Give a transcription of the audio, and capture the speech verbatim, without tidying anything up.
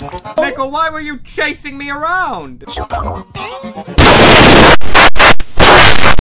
Nickel, why were you chasing me around? Csupo.